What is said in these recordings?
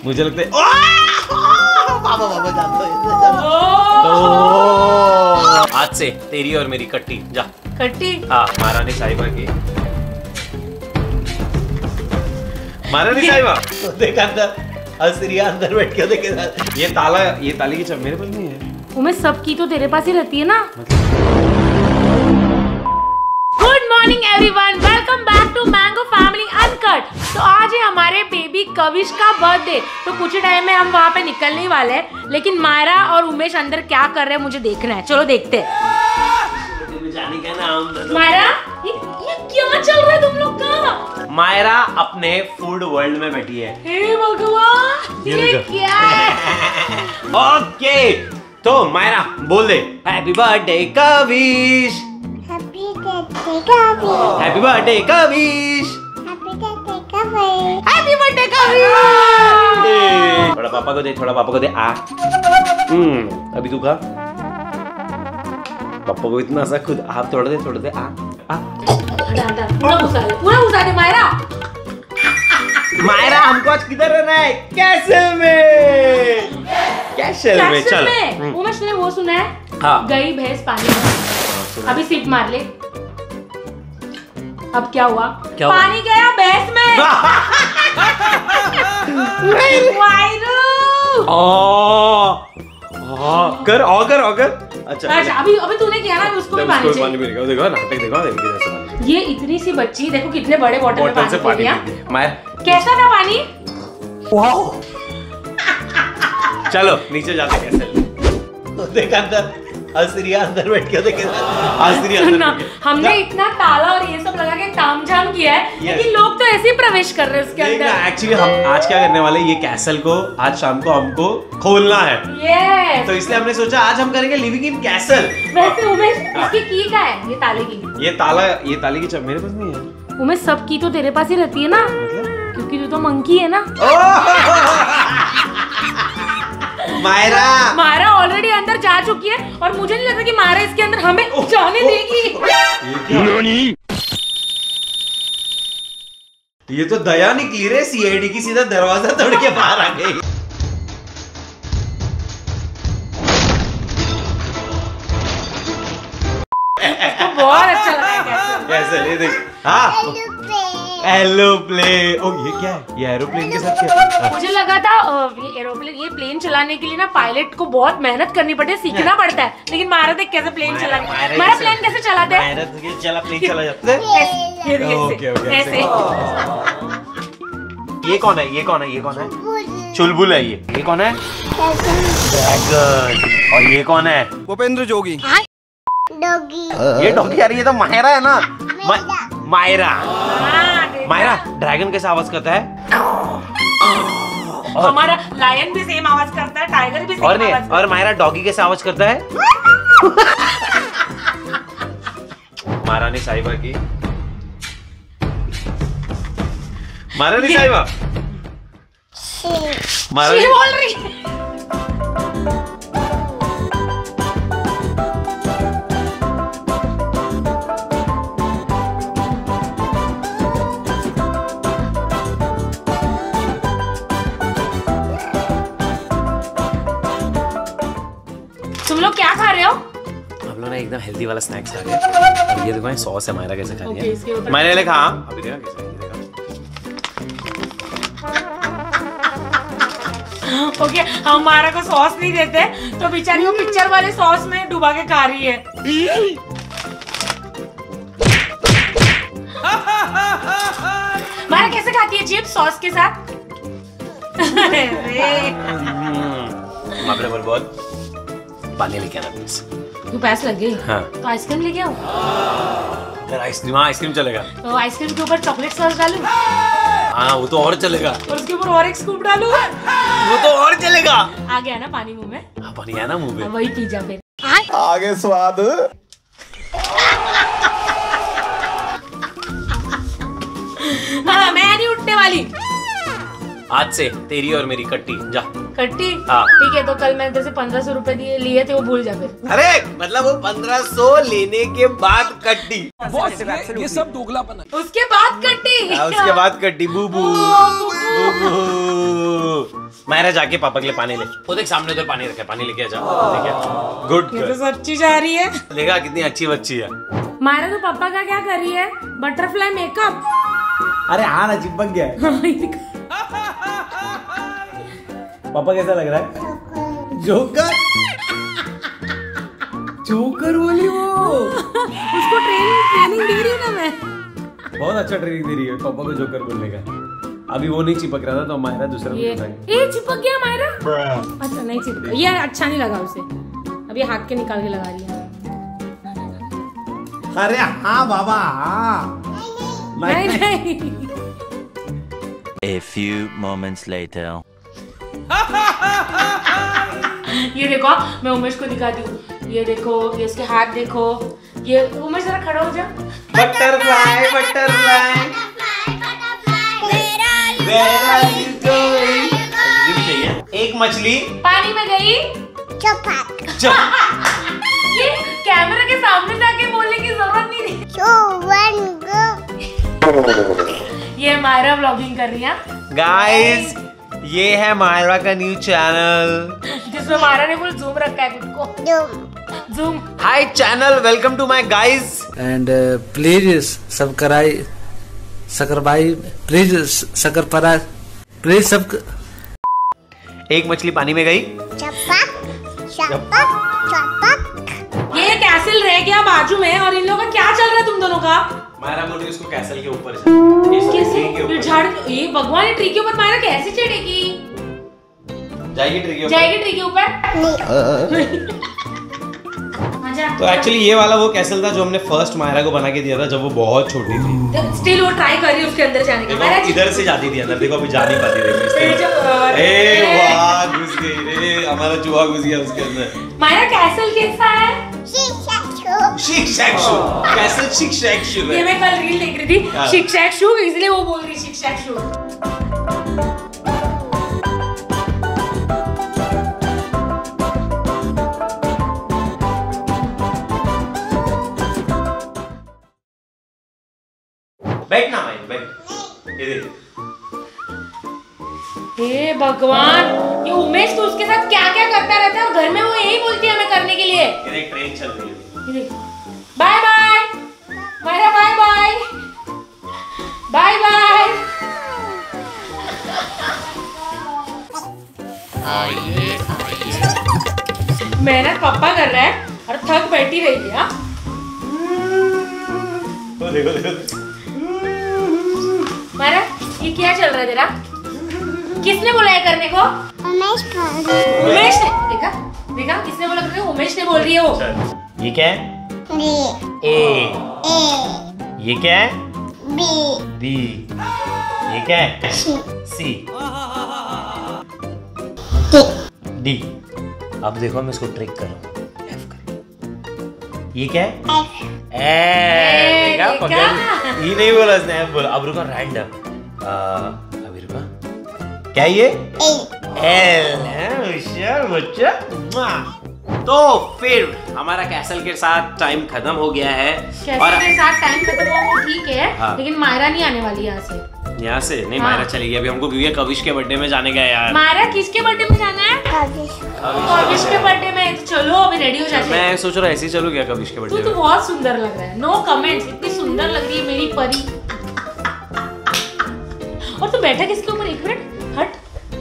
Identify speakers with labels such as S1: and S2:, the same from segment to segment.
S1: मुझे लगता है आज से तेरी और मेरी कट्टी जा।
S2: कट्टी?
S1: हाँ, महारानी साहिबा की। महारानी साहिबा देख अंदर, असरिया अंदर बैठ के देखे। ये ताले की चाबी मेरे पास नहीं है।
S2: उमेश सबकी तो तेरे पास ही रहती है ना। Good morning everyone, welcome back to Mango Family Uncut. तो आज है हमारे बेबी कविश का बर्थडे, तो कुछ ही टाइम में हम वहाँ पे निकलने ही वाले हैं। लेकिन मायरा और उमेश अंदर क्या कर रहे हैं मुझे देखना है, चलो देखते हैं। मायरा, ये क्या चल रहा है तुम लोग का?
S1: मायरा अपने फूड वर्ल्ड में बैठी है।
S2: हे भगवान, ये क्या है?
S1: ओके, तो मायरा बोल दे happy birthday Kavish.
S3: Happy birthday Kavish.
S1: Happy birthday Kavish.
S2: Happy birthday Kavish.
S1: थोड़ा पापा को दे, थोड़ा पापा को दे। आ अभी तू खा। पापा को इतना सा खुद आप थोड़ा दे। आ
S2: पूरा घुसा दे मायरा।
S1: मायरा हमको आज किधर रहना है? कैसल में। कैसल में चल।
S2: उमेश ने वो सुना है?
S1: हाँ।
S2: गई भैंस पानी में। अभी सिप मार ले। अब क्या हुआ? पानी गया भैंस में।
S1: कर। अच्छा
S2: अभी तूने किया ना, उसको भी पानी चाहिए।
S1: देखो नाटक देखो।
S2: ये इतनी सी बच्ची देखो कितने बड़े बॉटल में पानी पी लिया। कैसा था पानी?
S1: वाओ। चलो नीचे जाते कैसे। देख अंदर, असरिया अंदर बैठ के देखे।
S2: हमने इतना ताला और ये सब लगा के तामझाम किया है, लेकिन लोग तो ऐसे ही प्रवेश कर रहे हैं उसके अंदर।
S1: एक्चुअली हम आज क्या करने वाले, ये कैसल को आज शाम को हमको खोलना है। तो इसलिए हमने सोचा आज हम करेंगे लिविंग इन कैसल।
S2: वैसे उमेश, इसकी की क्या है? ये ताले की।
S1: ये ताले की चाबी मेरे पास नहीं है।
S2: उमेश सब की तो तेरे पास ही रहती है ना, क्योंकि तू तो मंकी है ना। मायरा ऑलरेडी अंदर जा चुकी है और मुझे नहीं लगता कि मायरा इसके अंदर हमें जाने देगी।
S1: ये तो दया निकली रे सीआईडी की, सीधा दरवाजा तोड़ के बाहर आ गई।
S2: तो बहुत अच्छा लगा
S1: कैसे ये देख। हाँ एरोप्लेन। ओ ये क्या है? ये एरोप्लेन के साथ क्या?
S2: मुझे लगा था ये एरोप्लेन, ये प्लेन चलाने के लिए ना पायलट को बहुत मेहनत करनी पड़ती है, सीखना पड़ता है। लेकिन मायरा देख कैसे प्लेन चलाते हैं। मायरा प्लेन कैसे चलाते हैं?
S1: प्लेन चला जाता है।
S2: ऐसे।
S1: ये कौन है? चुलबुल है ये कौन है? ड्रैगन। और ये कौन है?
S4: भूपेंद्र जोगी।
S3: डॉगी।
S1: ये डॉगी यार, ये तो मायरा है ना। मायरा ड्रैगन कैसा आवाज करता है?
S2: हमारा लायन भी सेम आवाज करता है, टाइगर भी सेम आवाज करता है।
S1: और मायरा डॉगी कैसा आवाज करता है? महारानी साहिबा की। महारानी साहिबा
S2: महारानी बोल रही है। तुम लोग क्या खा रहे हो?
S1: हम लोग ना एकदम हेल्दी वाला स्नैक्स खा रहे हैं। और ये देखो सॉस है, मायरा कैसे खा रही है। मैंने लिखा अभी देखा कैसे।
S2: ओके, हमारा को सॉस नहीं देते तो बेचारी वो पिक्चर वाले सॉस में डुबा के खा रही है। मारा कैसे खाती है चिप्स सॉस के साथ?
S1: बहुत पानी लेके आना प्लीज।
S2: तू प्यास लग गई?
S1: हाँ।
S2: तो आइसक्रीम लेके आओ।
S1: आइसक्रीम चलेगा।
S2: तो आइसक्रीम के ऊपर चॉकलेट सॉस डालूं?
S1: हाँ वो तो और चलेगा।
S2: और उसके ऊपर और एक स्कूप डालूं?
S1: वो तो और चलेगा।
S2: आ गया ना पानी मुंह में?
S1: हाँ पानी है ना मुंह में।
S2: वही पी जा फिर।
S4: आगे स्वाद।
S2: हाँ मैं नहीं उठने वाली।
S1: आज से तेरी और मेरी कट्टी जा।
S2: कट्टी?
S1: हाँ।
S2: ठीक है, तो कल मैंने जैसे 1500 रुपए लिए थे वो भूल जा फिर।
S1: अरे मतलब वो 1500 लेने के बाद कट्टी।
S4: ये सब दोगलापन है।
S2: उसके बाद कट्टी।
S1: उसके बाद कट्टी। बूबू। मायरा जाके पापा के लिए पानी ले। वो देख सामने उधर पानी रखा है, पानी लेके आ जा। गुड
S2: ये तो सच्ची जा रही है।
S1: देखा कितनी अच्छी बच्ची है।
S2: मायरा तो पापा का क्या कर रही है? Butterfly makeup.
S5: अरे हाँ ना, चिपक गया है। पापा कैसा लग रहा है? जोकर जोकर बोली वो।
S2: उसको ट्रेनिंग दे रही हूँ ना मैं।
S5: बहुत अच्छा ट्रेनिंग दे रही है पापा को जोकर बोलने का। अभी वो नहीं चिपक रहा था तो मायरा दूसरा
S2: ये चिपक गया मायरा। अच्छा नहीं चिपक, ये अच्छा नहीं लगा उसे। अब ये हाथ के निकाल के लगा रही है।
S5: अरे हाँ बाबा हाँ।
S2: नहीं।
S6: A few moments later.
S2: ये देखो, मैं उमेश को दिखाती हूँ। ये देखो, ये इसके हाथ देखो। ये उमेश जरा खड़ा हो जा।
S1: Butterfly butterfly Where are you going? एक मछली
S2: पानी में गई।
S3: चपाक
S2: ये कैमरा के सामने जाके बोलने की जरूरत नहीं थी। ये मायरा व्लॉगिंग कर रही है।
S1: गाइस, ये है मायरा का न्यू चैनल
S2: जिसमें मायरा ने फुल जूम रखा है खुद को। Zoom.
S1: Hi channel, welcome to my guys.
S7: And please please सब।
S1: एक मछली पानी में गई।
S2: ये कैसल रह गया बाजू में और इन लोगों का क्या चल रहा है तुम दोनों का?
S1: मायरा बोल रही है उसको कैसल के ऊपर जा।
S2: ये झाड़, ये भगवान ये ट्री के ऊपर मायरा कैसे चढ़ेगी?
S1: जाएगी ट्री के ऊपर।
S2: जाएगी ट्री के ऊपर।
S1: तो एक्चुअली ये वाला वो कैसल था जो हमने फर्स्ट मायरा को बना के दिया था जब वो बहुत छोटी थी।
S2: स्टिल वो ट्राई कर रही है उसके अंदर जाने का।
S1: देखो इधर से जाती थी अंदर, देखो अभी जा नहीं पाती रही। ए वाह, घुस गई रे, हमारा चूहा घुस गया उसके अंदर।
S2: मायरा कैसल कैसा है?
S1: शिक शैक शू। कैसल शिक शैक शू है।
S2: ये मैं कल रील देख रही थी, शिक शैक शू, इसलिए वो बोल रही शिक शैक शू।
S1: बैठना भाई, बैठ। ये देख।
S2: हे भगवान, ये उमेश तो उसके साथ क्या क्या करता रहता है और घर में वो यही बोलती है हमें करने के लिए।
S1: ये देख ट्रेन चल रही है।
S2: Bye bye Myra, bye bye bye bye. मेहनत पापा कर रहा है और थक बैठी रही है।
S1: देखो देखो
S2: मायरा, ये क्या चल रहा है तेरा? किसने बोला है करने को? उमेश ने। देखा देखा, किसने बोला करने को? उमेश ने बोल रही है वो।
S1: ये क्या है? ए। ये क्या है? बी। ये क्या है? सी। डी। अब देखो मैं इसको ट्रिक कर रहा हूँ। एफ कर। ये क्या है? देखा? पकड़। ये नहीं बोला इसने, एफ बोला। अब रुको, रैंडम। अभी रुको, क्या ये? एल है। होशियार बच्चा। तो फिर हमारा कैसल के साथ टाइम खत्म हो गया है।
S2: कैसल के साथ टाइम खत्म हो वो ठीक है।
S1: हाँ।
S2: लेकिन मायरा नहीं आने वाली यहाँ से।
S1: यहाँ से नहीं।
S2: हाँ।
S1: मायरा चली गई अभी हमको, क्योंकि कविश के बर्थडे में जाने का है यार।
S2: मायरा किसके बर्थडे में जाना है? कविश के बर्थडे में। तो चलो अभी रेडी हो जाते हैं।
S1: मैं सोच रहा ऐसे ही चलूं क्या कविश के
S2: तू
S1: बर्थडे
S2: तो
S1: में।
S2: बहुत सुंदर लग रहा है। नो कमेंट्स, इतनी सुंदर लग रही है मेरी परी। और तू बैठा किसके ऊपर? एक मिनट हट।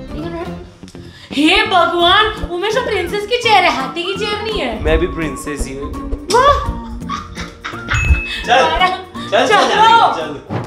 S2: हे भगवान, उमेश तो प्रिंसेस की चेयर है, हाथी की चेयर नहीं है।
S1: मैं भी प्रिंसेस ही हूँ।
S2: वाह!
S1: चल
S2: मायरा,
S1: चल
S2: चलो।
S1: चल।